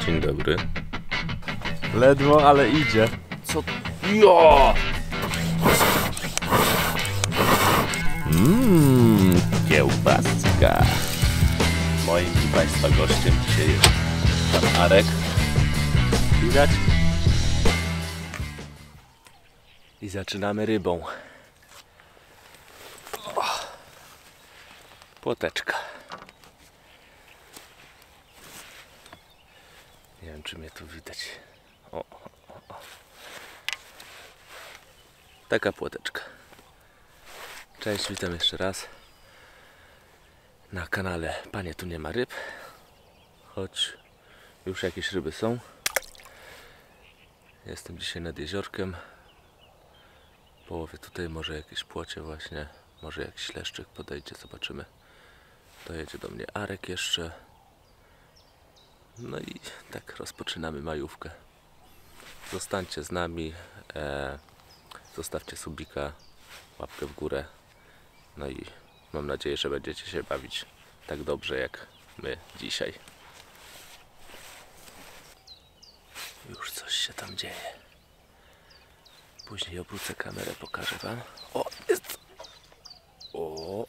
Dzień dobry. Ledwo, ale idzie. Co? Jo! Kiełbaska. Moim i Państwa gościem dzisiaj jest pan Arek. Widać? I zaczynamy rybą. Płoteczka. Nie wiem, czy mnie tu widać. O. Taka płoteczka. Cześć, witam jeszcze raz na kanale Panie Tu Nie Ma Ryb. Choć już jakieś ryby są. Jestem dzisiaj nad jeziorkiem. Połowie tutaj może jakieś płocie właśnie. Może jakiś leszczyk podejdzie, zobaczymy. Dojedzie do mnie Arek jeszcze. No i tak rozpoczynamy majówkę. Zostańcie z nami. Zostawcie subika, łapkę w górę. No i mam nadzieję, że będziecie się bawić tak dobrze jak my dzisiaj. Już coś się tam dzieje. Później obrócę kamerę, pokażę wam. O, jest! O!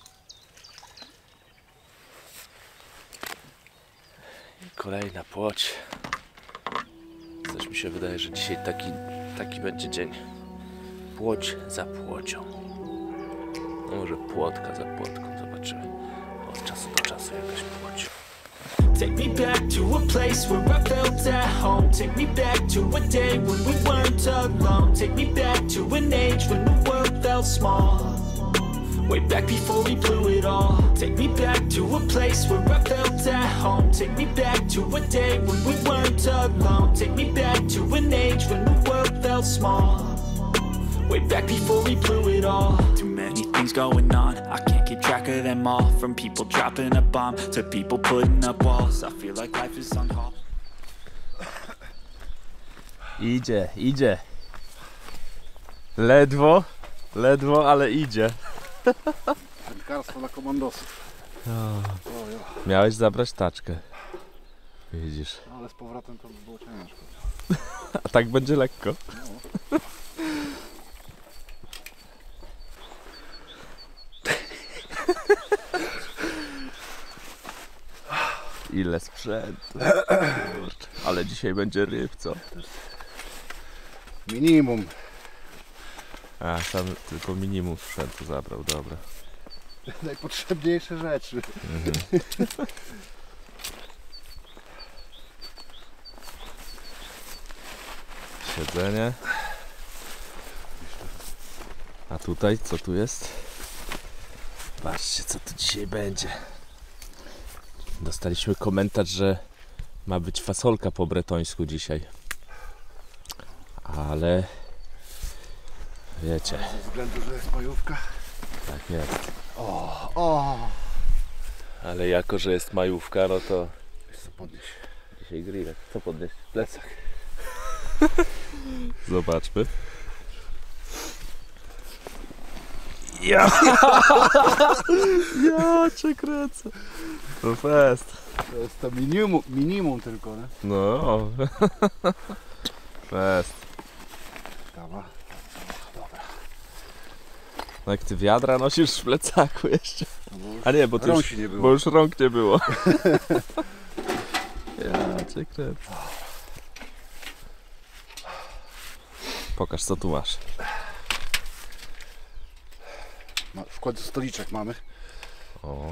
I kolejna płoć. Coś mi się wydaje, że dzisiaj taki będzie dzień. Płoć za płocią. No może płotka za płotką, zobaczymy. Od czasu do czasu jakaś płoć. Take me back to a place where I felt at home. Take me back to a day when we weren't alone. Take me back to an age when the world felt small. Way back before we blew it all. Take me back to a place where I felt at home. Take me back to a day when we weren't alone. Take me back to an age when the world felt small. Way back before we blew it all. Too many things going on, I can't keep track of them all. From people dropping a bomb to people putting up walls. I feel like life is on hold. Idzie. Ledwo, ale idzie. Wędkarstwo dla komandosów. Miałeś zabrać taczkę. Widzisz. Ale z powrotem to by było ciężko. A tak będzie lekko. No. Ile sprzętu. Ale dzisiaj będzie ryb, co? Minimum. A, sam tylko minimum sprzętu zabrał, dobra. Najpotrzebniejsze rzeczy. Siedzenie. A tutaj, co tu jest? Patrzcie, co tu dzisiaj będzie. Dostaliśmy komentarz, że ma być fasolka po bretońsku dzisiaj. Ale wiecie. Ze względu, że jest majówka. Tak jest. O! Ale jako, że jest majówka, no to Wiesz co podnieść? dzisiaj grillek. Co podnieść? Plecak. Zobaczmy. Ja cię kręcę. To fest. To jest to minimum tylko, nie? No. Fest. Kawa. Dobra. No jak ty wiadra nosisz w plecaku jeszcze. No bo już A nie, bo, to rąk już, nie było. bo już rąk nie było. Ja cię kręcę. Pokaż, co tu masz. W końcu stoliczek mamy. O.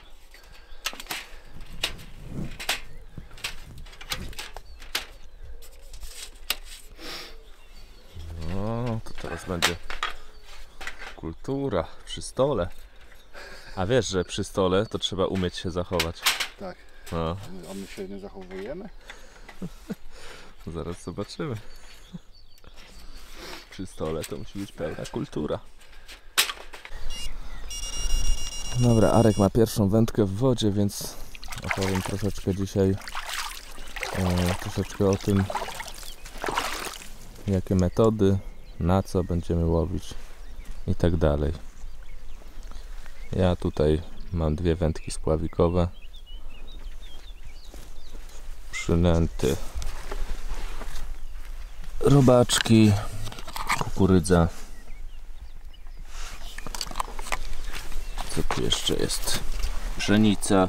No, to teraz będzie kultura przy stole. A wiesz, że przy stole to trzeba umieć się zachować. Tak. No, A my się nie zachowujemy? zaraz zobaczymy. Przy stole to musi być pełna kultura. Dobra, Arek ma pierwszą wędkę w wodzie, więc opowiem troszeczkę dzisiaj troszeczkę o tym, jakie metody, na co będziemy łowić i tak dalej. Ja tutaj mam dwie wędki spławikowe. przynęty. Robaczki, kukurydza. Co tu jeszcze jest? Pszenica.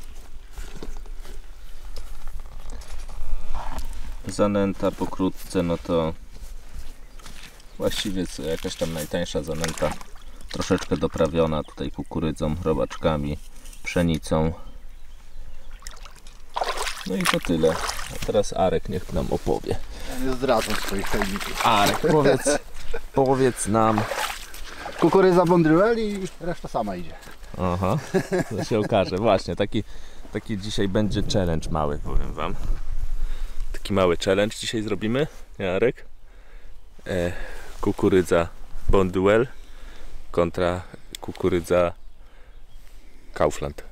Zanęta pokrótce, no to właściwie co, jakaś tam najtańsza zanęta. Troszeczkę doprawiona tutaj kukurydzą, robaczkami, pszenicą. No i to tyle. A teraz Arek niech nam opowie. Ja nie zdradzam swoich tajników. Arek, powiedz nam. Kukurydza Bonduelle i reszta sama idzie. Aha, to się okaże. Właśnie, taki dzisiaj będzie challenge mały, powiem wam. Taki mały challenge dzisiaj zrobimy, nie, Arek? Kukurydza Bonduelle kontra kukurydza Kaufland.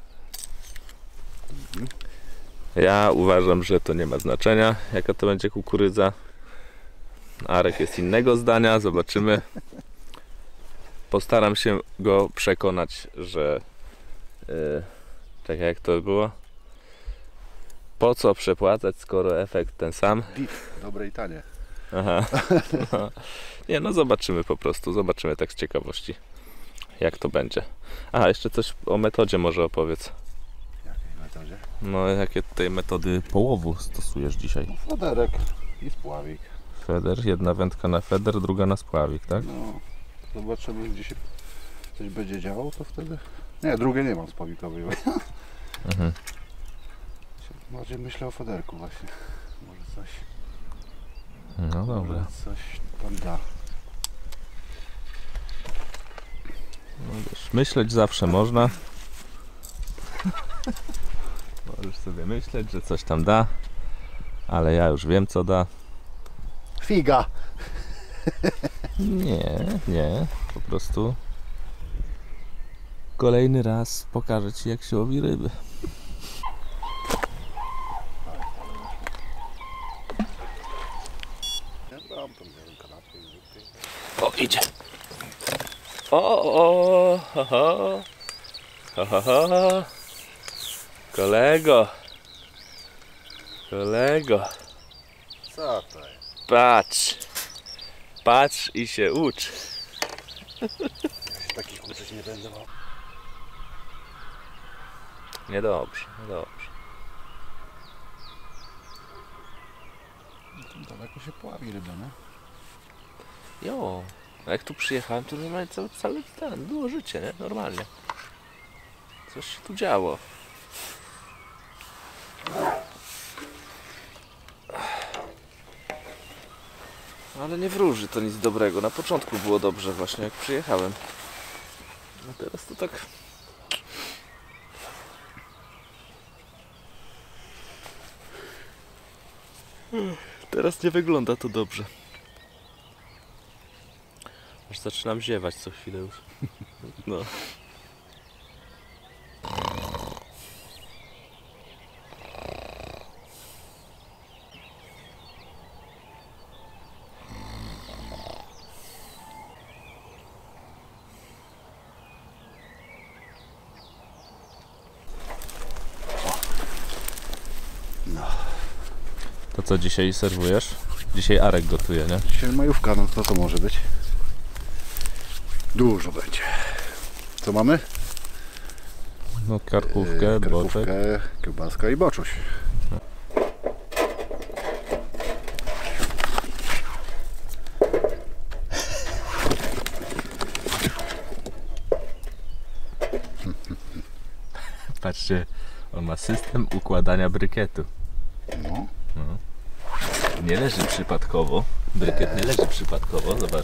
Ja uważam, że to nie ma znaczenia, jaka to będzie kukurydza. Arek jest innego zdania, zobaczymy. Postaram się go przekonać, że tak jak to było, po co przepłacać, skoro efekt ten sam. Dobre i tanie. Aha. No. Nie, no zobaczymy po prostu, zobaczymy tak z ciekawości, jak to będzie. Aha, jeszcze coś o metodzie może opowiedz. Jakiej metodzie? No, jakie tutaj metody połowu stosujesz dzisiaj? No, foderek i spławik. Feder, jedna wędka na feder, druga na spławik, tak? No, zobaczymy, gdzie się coś będzie działo, to wtedy... Nie, drugie nie mam spławikowej. Mhm. Bardziej myślę o foderku właśnie. Może coś... No dobra. Może coś tam da. No wiesz, myśleć zawsze można. Możesz sobie myśleć, że coś tam da, ale ja już wiem, co da. Figa! Nie, po prostu kolejny raz pokażę ci, jak się łowi ryby. O, idzie. O, ho, ho. Ho, ho, ho. Kolego. Co to jest? Patrz i się ucz. Ja się takich uczyć nie będę miał. Niedobrze. Daleko się pławi ryba, nie? Jo, a jak tu przyjechałem, to normalnie było życie, nie? Normalnie. Coś się tu działo. Ale nie wróży to nic dobrego. Na początku było dobrze właśnie, jak przyjechałem. A teraz to tak... Teraz nie wygląda to dobrze. Aż zaczynam ziewać co chwilę już. No. To co dzisiaj serwujesz? Dzisiaj Arek gotuje, nie? Dzisiaj majówka, no co to może być? Dużo będzie. Co mamy? No karkówkę, boczek. Kiełbaska i boczuś. Patrzcie, on ma system układania brykietu. No. Nie leży przypadkowo. Brykiet nie leży przypadkowo, zobacz.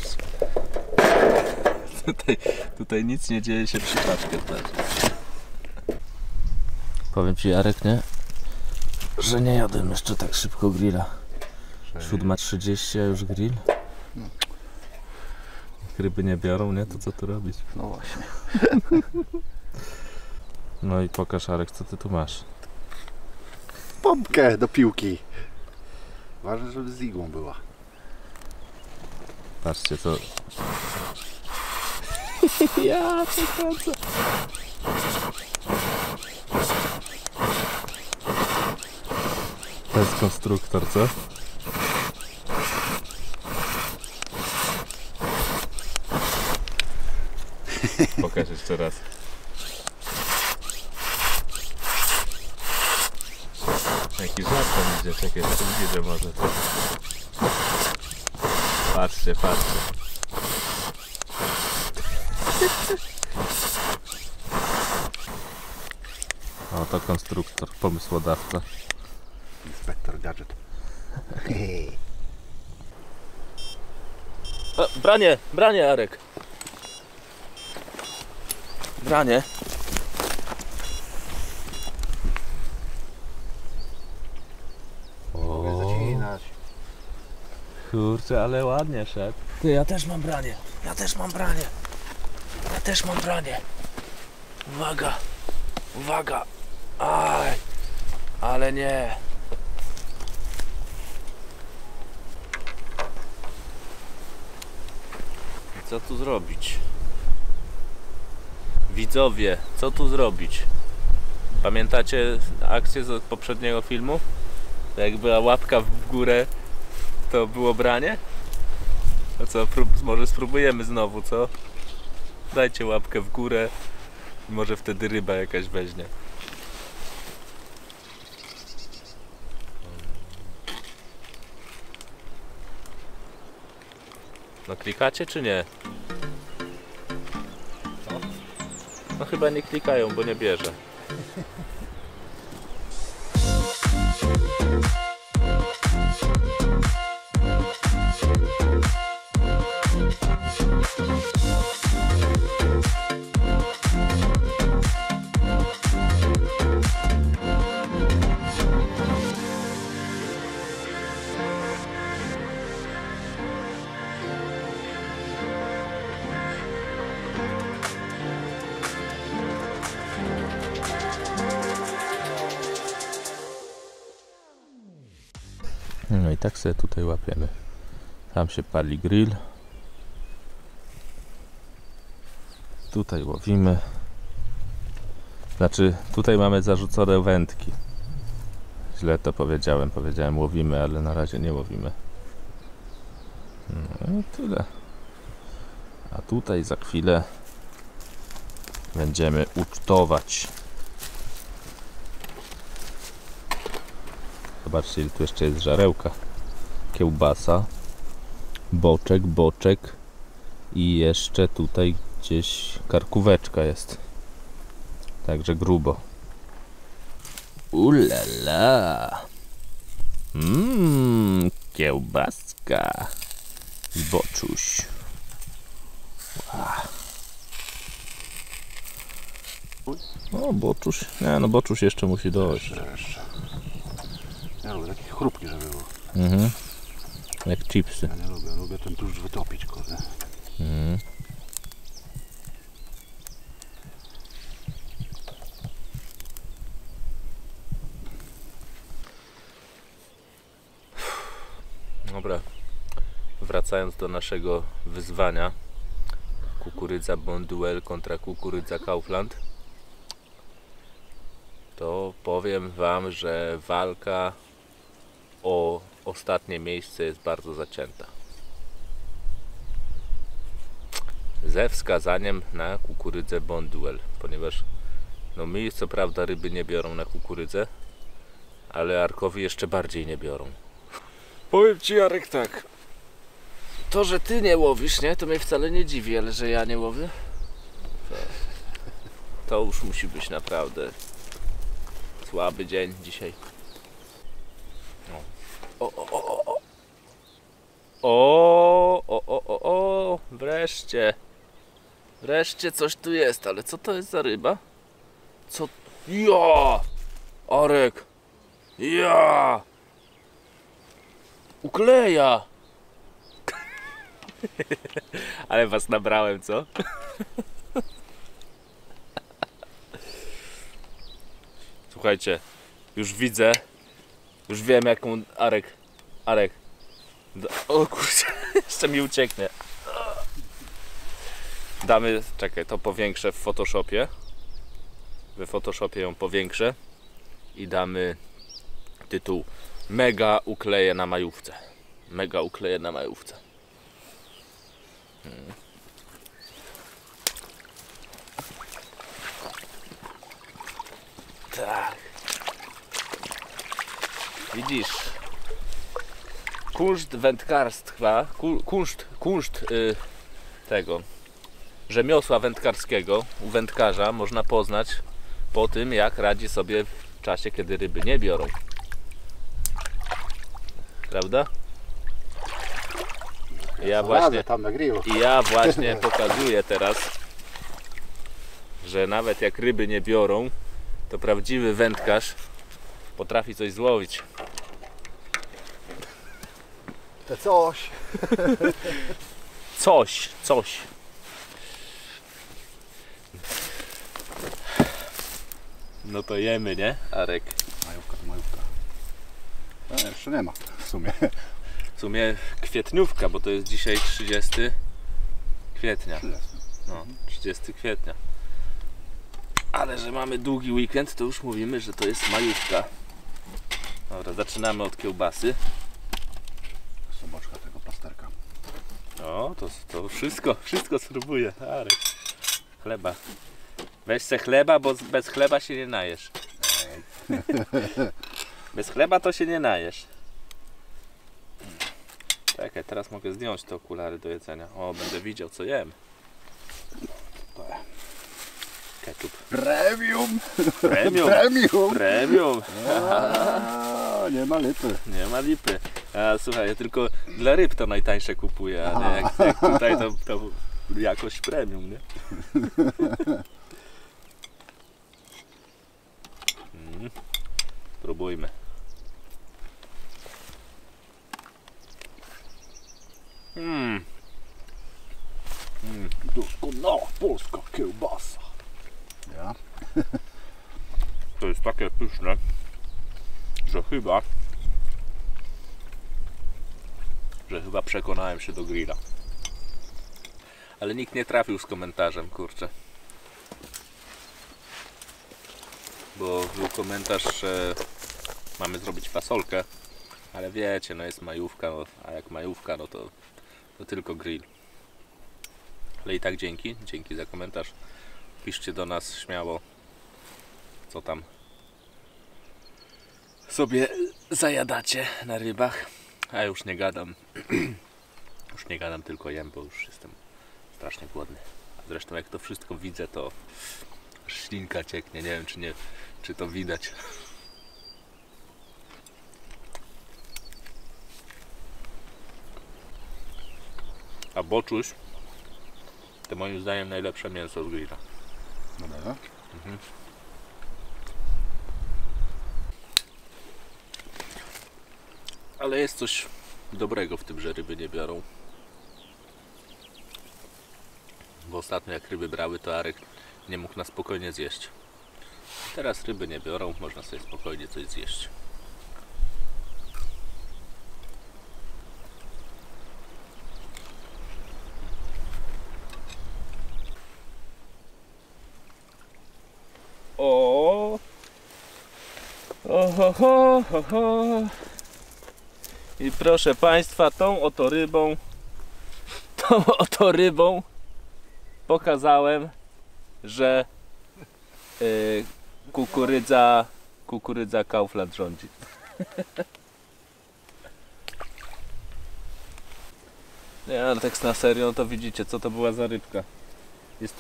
Tutaj nic nie dzieje się przypadkiem. Powiem ci, Jarek, nie? Że nie jadłem jeszcze tak szybko grilla. 7:30, a już grill. Jak ryby nie biorą, nie? To co tu robić? No właśnie. No i pokaż, Arek, co ty tu masz. Pompkę do piłki. Ważne, żeby z igłą była. Patrzcie, co... Ja przechodzę. To jest konstruktor, co? Pokaż jeszcze raz. Jaki żart tam idzie, czekaj, tu widzę może. Patrzcie, patrzcie. O, to konstruktor, pomysłodawca. Inspektor Gadżet. O, branie Arek. Branie. Mogę zacinać. Kurczę, ale ładnie szedł. Ty, ja też mam branie. Ja też mam branie. Ja też mam branie. Uwaga. Uwaga. Aj. Ale nie. Co tu zrobić? Widzowie, co tu zrobić? Pamiętacie akcję z poprzedniego filmu? Jak była łapka w górę, to było branie? No co, może spróbujemy znowu, co? Dajcie łapkę w górę i może wtedy ryba jakaś weźmie. No klikacie czy nie? No chyba nie klikają, bo nie bierze. No i tak sobie tutaj łapiemy. Tam się pali grill. Tutaj łowimy. Znaczy, tutaj mamy zarzucone wędki. Źle to powiedziałem. Powiedziałem łowimy, ale na razie nie łowimy. No i tyle. A tutaj za chwilę będziemy ucztować. Zobaczcie, ile tu jeszcze jest żarełka. Kiełbasa, boczek i jeszcze tutaj gdzieś karkóweczka jest. Także grubo. Ulala! Kiełbaska i boczuś. O, boczuś. Nie, no boczuś jeszcze musi dojść. Jeszcze. Ja lubię takie chrupki, żeby było. Jak chipsy. Ja nie lubię ten tłuszcz wytopić, kurde. Dobra, wracając do naszego wyzwania, kukurydza Bonduelle kontra kukurydza Kaufland, to powiem wam, że walka o ostatnie miejsce jest bardzo zacięta. Ze wskazaniem na kukurydzę Bonduelle, ponieważ no mi co prawda ryby nie biorą na kukurydzę, ale Arkowi jeszcze bardziej nie biorą. Powiem ci, Jarek, tak. To, że ty nie łowisz, nie? To mnie wcale nie dziwi, ale że ja nie łowię, to już musi być naprawdę słaby dzień dzisiaj. O, wreszcie. Wreszcie coś tu jest, ale co to jest za ryba? Co? Ja! Arek! Ja! Ukleja! Ale was nabrałem, co? Słuchajcie, już widzę, już wiem jaką Arek. O kurczę, jeszcze mi ucieknie. Damy, czekaj, to powiększę w Photoshopie. W Photoshopie ją powiększę i damy tytuł mega ukleję na majówce. Mega ukleję na majówce. Tak. Widzisz? Kunszt wędkarstwa, kunszt tego rzemiosła wędkarskiego u wędkarza można poznać po tym, jak radzi sobie w czasie, kiedy ryby nie biorą. Prawda? Ja właśnie pokazuję teraz, że nawet jak ryby nie biorą, to prawdziwy wędkarz potrafi coś złowić. To coś. Coś. No to jemy, nie, Arek? Majówka to majówka. Jeszcze nie ma w sumie. W sumie kwietniówka, bo to jest dzisiaj 30 kwietnia. 30. No, 30 kwietnia. Ale że mamy długi weekend, to już mówimy, że to jest majówka. Dobra, zaczynamy od kiełbasy. Soboczka tego pasterka. O, to wszystko spróbuję. Arek. Chleba. Weź se chleba, bo bez chleba się nie najesz. Bez chleba to się nie najesz. Czekaj, teraz mogę zdjąć te okulary do jedzenia. O, będę widział, co jem. Ketchup. Premium! Premium! Nie ma lipy. Nie ma lipy. A słuchaj, ja tylko dla ryb to najtańsze kupuję, a nie jak tutaj to jakość premium, nie? Próbujmy. Doskonała polska kiełbasa. Ja? To jest takie pyszne, że chyba przekonałem się do grilla. Ale nikt nie trafił z komentarzem, kurczę. Bo był komentarz, że mamy zrobić fasolkę, ale wiecie, no jest majówka, no, a jak majówka, no to tylko grill. Ale i tak dzięki za komentarz. Piszcie do nas śmiało, co tam sobie zajadacie na rybach. A już nie gadam. Już nie gadam, tylko jem, bo już jestem strasznie głodny. A zresztą jak to wszystko widzę, to ślinka cieknie. Nie wiem, czy to widać. A boczuś to moim zdaniem najlepsze mięso z grilla. Dobra. Ale jest coś dobrego w tym, że ryby nie biorą. Bo ostatnio jak ryby brały, to Arek nie mógł na spokojnie zjeść. Teraz ryby nie biorą, można sobie spokojnie coś zjeść. O! Ho. I proszę Państwa, tą oto rybą pokazałem, że kukurydza Kaufland rządzi. Nie, ale tak na serio, no to widzicie, co to była za rybka. Jest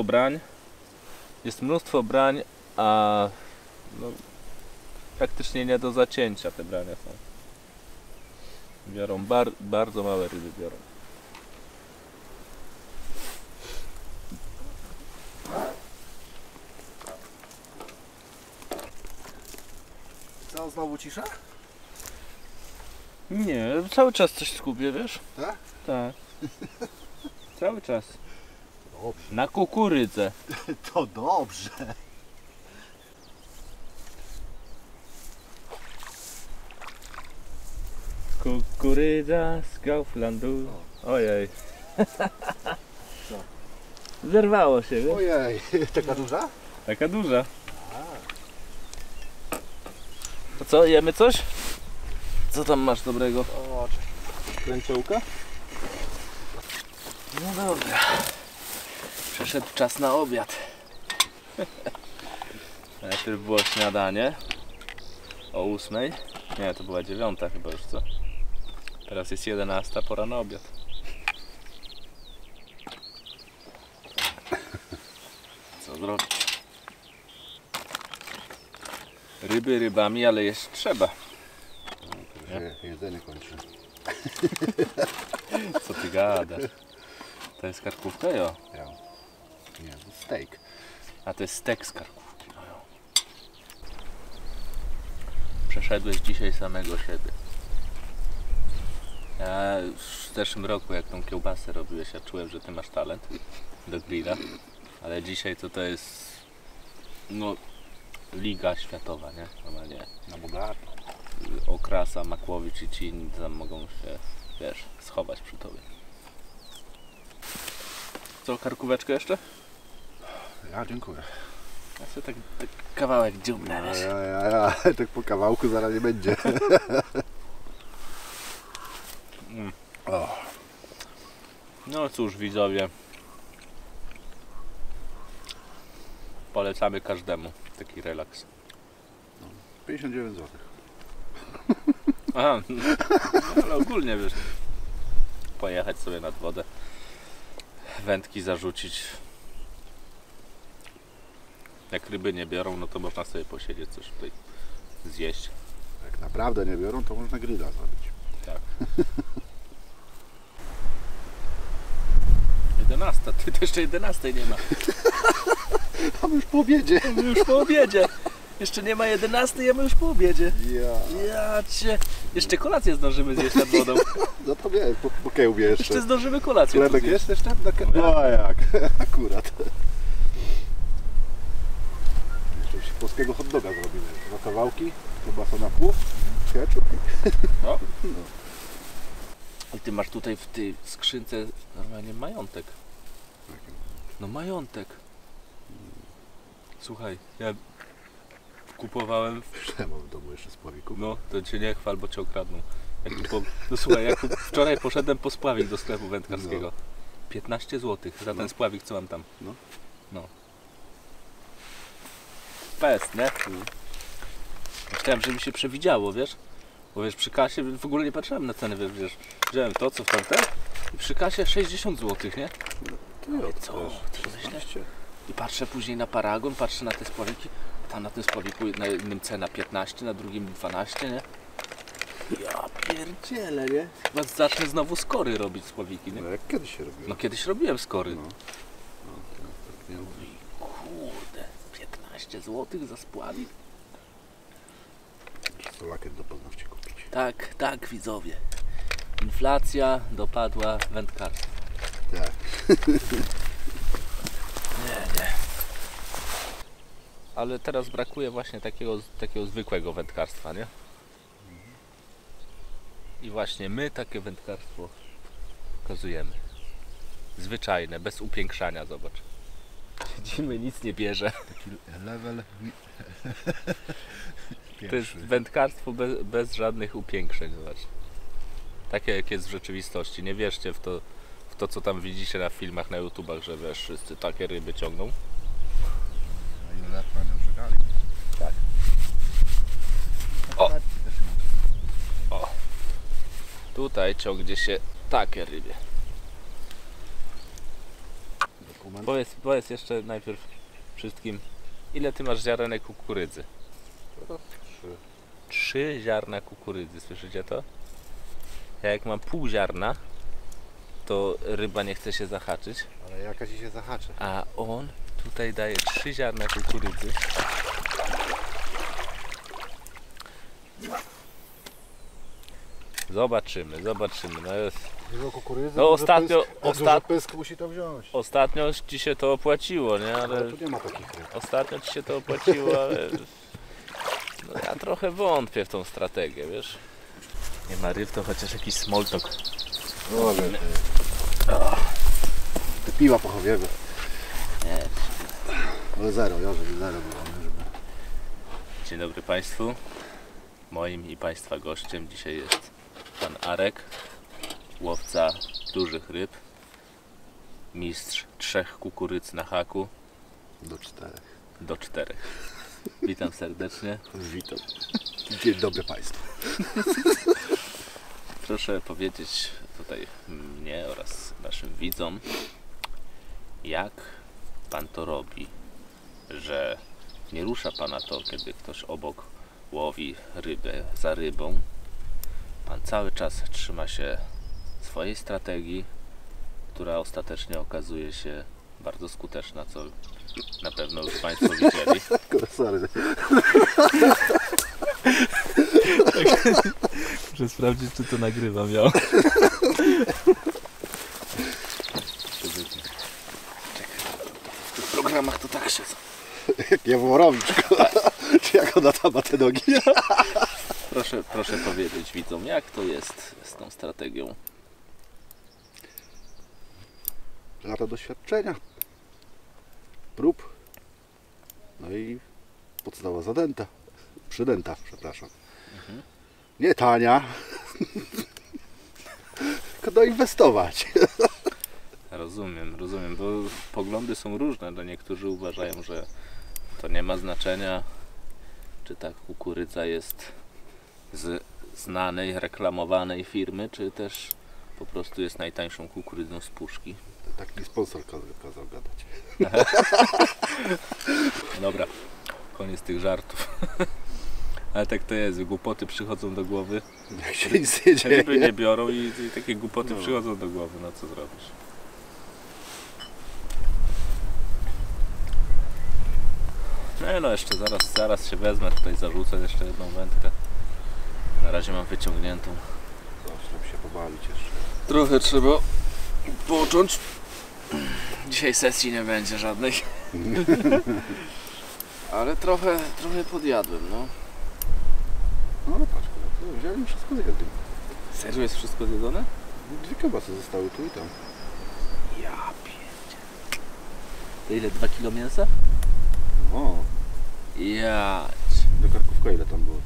mnóstwo brań, a no, praktycznie nie do zacięcia te brania są. Biorą bardzo małe ryby biorą. Co, znowu cisza? Nie, cały czas coś skupię, wiesz? Tak? Tak. Cały czas. Dobrze. Na kukurydzę. To dobrze. Kukurydza z Kauflandu. Ojej. Zerwało się, wiesz? Ojej, taka duża? Taka duża. To co, jemy coś? Co tam masz dobrego? O, kręciołka? No dobra. Przyszedł czas na obiad. Najpierw było śniadanie o 8. Nie, to była 9 chyba już, co? Teraz jest 11, pora na obiad. Co zrobić? Ryby rybami, ale jeść trzeba. Jedzenie kończy. Co ty gadasz? To jest karkówka, jo? Ja. Nie, to steak. A to jest stek z karkówki. No jo. Przeszedłeś dzisiaj samego siebie. Ja już w zeszłym roku, jak tą kiełbasę robiłeś, ja czułem, że ty masz talent do grilla. Ale dzisiaj to jest no liga światowa, nie? Normalnie Na bogato. Okrasa, Makłowicz i ci inni tam mogą się, wiesz, schować przy tobie. Co, karkóweczkę jeszcze? Ja dziękuję. Ja sobie tak kawałek dziubnę, wiesz. Ja. Tak po kawałku zaraz nie będzie. No cóż, widzowie. Polecamy każdemu taki relaks. 59 zł. Aha, no, ale ogólnie wiesz, pojechać sobie nad wodę, wędki zarzucić. Jak ryby nie biorą, no to można sobie posiedzieć, coś tutaj zjeść. Jak naprawdę nie biorą, to można grilla zrobić. Tak. 11, ty to jeszcze 11 nie ma. A my już po obiedzie. Już po obiedzie. Jeszcze nie ma 11, a my już po obiedzie. Ja. Ja cię. Jeszcze kolację zdążymy zjeść nad wodą. No to wiem, po kiełbie jeszcze. Jeszcze zdążymy kolację Chlebek zjeść. jest jeszcze? No a jak? Akurat. Jeszcze polskiego hot doga zrobimy. 2 kawałki, kiełbasa na pół, ketchup. No. I ty masz tutaj w tej skrzynce normalnie majątek. No majątek. Słuchaj, ja kupowałem... Ja mam w domu jeszcze spławików. No, to cię nie chwal, bo cię okradną. No słuchaj, wczoraj poszedłem po spławik do sklepu wędkarskiego. 15 zł za ten spławik, co mam tam. No. Fest, nie? Chciałem, żeby mi się przewidziało, wiesz? Bo wiesz, przy kasie w ogóle nie patrzyłem na ceny, wiesz, wziąłem to, co w tamte i przy kasie 60 zł, nie? Ale co? I patrzę później na paragon, patrzę na te spławiki, tam na tym spławiku na jednym cena 15, na drugim 12, nie? Ja pierdzielę, nie? Chyba zacznę znowu skory robić spławiki, nie? No jak kiedyś się robiło. No kiedyś robiłem skory. Nie Kurde, 15 zł za spławik? to lakier do paznokci kupić. Tak, widzowie. Inflacja dopadła wędkarstwa. Tak. Nie. Ale teraz brakuje właśnie takiego zwykłego wędkarstwa, nie? I właśnie my takie wędkarstwo pokazujemy. Zwyczajne, bez upiększania, zobacz. Siedzimy, nic nie bierze. Taki level. To jest wędkarstwo bez żadnych upiększeń, zobacz. Takie jak jest w rzeczywistości. Nie wierzcie w to, co tam widzicie na filmach, na YouTubach, że wiesz, wszyscy takie ryby ciągną. A ile lat panią czekali? Tak. O! Tutaj ciągnie się takie ryby. Dokument. Powiedz jeszcze najpierw wszystkim, ile ty masz ziarenek kukurydzy? 3 ziarna kukurydzy, słyszycie to? Ja jak mam pół ziarna, to ryba nie chce się zahaczyć, Ale jaka ci się zahaczy? a on tutaj daje 3 ziarna kukurydzy. Zobaczymy. No jest. Dużo kukurydzy, No ostatnio pysk musi to wziąć. ostatnio ci się to opłaciło, nie? Ale Ale tu nie ma takich ryb. ostatnio ci się to opłaciło, ale no ja trochę wątpię w tą strategię, wiesz? Nie ma ryb, to chociaż jakiś smoltok. O, wiesz, te piwa pochowiego. Nie. Ale zero, ja żeby zero było. Żeby... Dzień dobry Państwu. Moim i Państwa gościem dzisiaj jest pan Arek, łowca dużych ryb, mistrz 3 kukurydz na haku Do 4. Witam serdecznie. Witam. Dzień dobry Państwu. Proszę powiedzieć tutaj mnie oraz naszym widzom, jak pan to robi, że nie rusza pana to, kiedy ktoś obok łowi rybę za rybą. Pan cały czas trzyma się swojej strategii, która ostatecznie okazuje się bardzo skuteczna, co na pewno już Państwo widzieli. Sorry. Muszę sprawdzić, czy to nagrywam ja. W tych programach to tak się... Jak Jaworowicz. Czy jak ona tam ma te nogi? Proszę powiedzieć widzom, jak to jest z tą strategią? Lata doświadczenia. Prób. No i podstawa zadęta. Przydęta, przepraszam. Nie tania. Tylko doinwestować. Rozumiem, bo poglądy są różne. No niektórzy uważają, że to nie ma znaczenia, czy ta kukurydza jest z znanej, reklamowanej firmy, czy też po prostu jest najtańszą kukurydzą z puszki. Taki sponsor kazał gadać. Dobra, koniec tych żartów. Ale tak to jest, głupoty przychodzą do głowy. Jak się nic nie dzieje. Ryby nie biorą i takie głupoty przychodzą do głowy. No co zrobisz? No jeszcze zaraz się wezmę, tutaj zarzucę jeszcze jedną wędkę. Na razie mam wyciągniętą. Coś tam się pobawić jeszcze. Trochę trzeba począć. Dzisiaj sesji nie będzie żadnej. Ale trochę podjadłem, no. No patrz, to wziąłem wszystko zjadłem. Serio jest wszystko zjedzone? 2 kiełbasy zostały tu i tam. Ja pierdzie. To ile? 2 kilo mięsa? O, Ja. do karkówka ile tam było?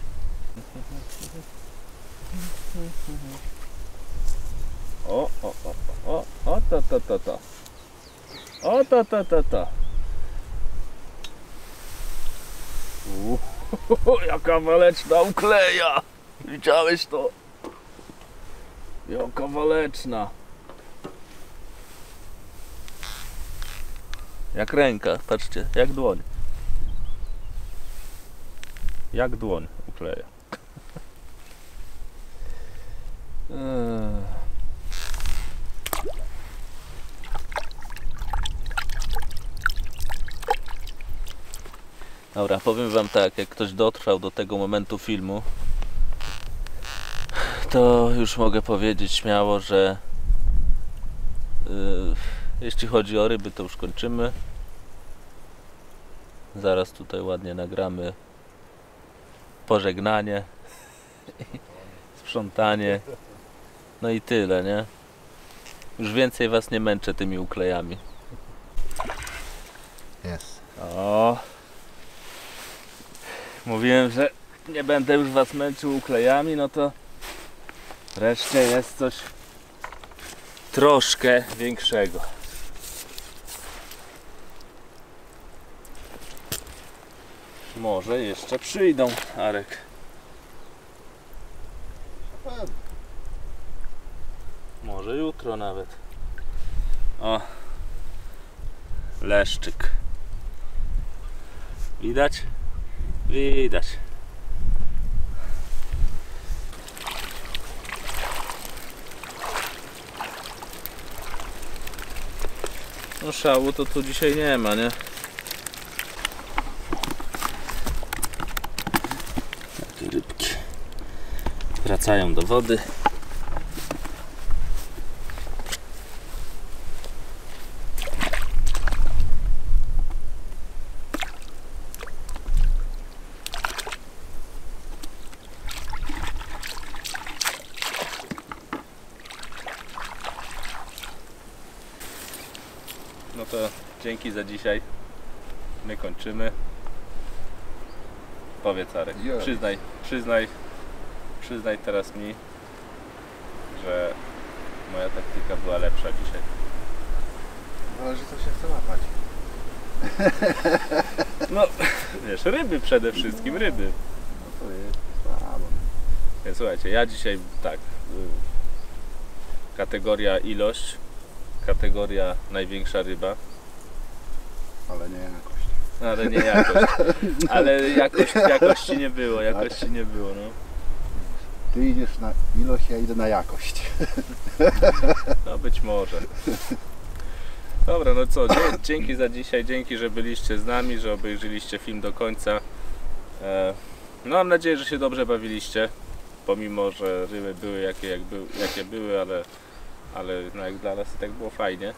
Jaka waleczna ukleja! Widziałeś to? Jaka waleczna! Jak ręka, patrzcie, jak dłoń. Jak dłoń ukleja. Dobra, powiem wam tak, jak ktoś dotrwał do tego momentu filmu, to już mogę powiedzieć śmiało, że jeśli chodzi o ryby, to już kończymy. Zaraz tutaj ładnie nagramy pożegnanie, sprzątanie, no i tyle, nie? Już więcej was nie męczę tymi uklejami. Jest. O, mówiłem, że nie będę już was męczył uklejami, no to wreszcie jest coś troszkę większego. Może jeszcze przyjdą, Arek. Może jutro nawet. O, leszczyk. Widać? Widać. No szału to tu dzisiaj nie ma, nie? Takie rybki wracają do wody. No to dzięki za dzisiaj. My kończymy. Powiedz, Arek, Ja. przyznaj przyznaj teraz mi, że moja taktyka była lepsza dzisiaj. Zależy co się chce łapać. No, wiesz, ryby przede wszystkim, ryby. No to jest słabo. Nie, słuchajcie, ja dzisiaj tak, kategoria ilość, kategoria największa ryba, Ale nie jakość. ale nie jakość. Ale jakości nie było, jakości nie było, no. Ty idziesz na ilość, ja idę na jakość. No być może. Dobra, no co, dzięki za dzisiaj, dzięki, że byliście z nami, że obejrzyliście film do końca. No mam nadzieję, że się dobrze bawiliście, pomimo, że ryby były jakie były, ale no jak dla nas i tak było fajnie.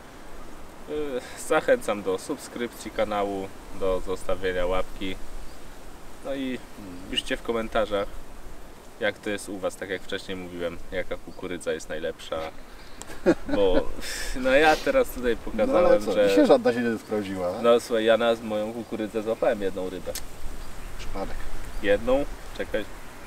Zachęcam do subskrypcji kanału, do zostawienia łapki. No i piszcie w komentarzach, jak to jest u Was, tak jak wcześniej mówiłem, jaka kukurydza jest najlepsza. Bo no ja teraz tutaj No pokazałem, ale co, że... dzisiaj żadna się nie sprawdziła. No słuchaj, ja na moją kukurydzę złapałem jedną rybę. Przypadek. Jedną? Czekaj.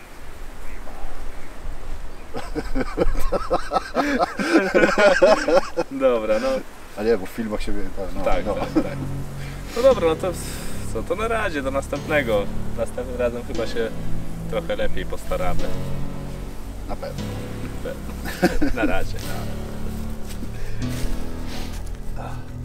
Dobra, no A nie, bo w filmach się wie, no, tak, no. tak. No dobra, no to co, to na razie, do następnego. Następnym razem chyba się trochę lepiej postaramy. Na pewno. Na razie.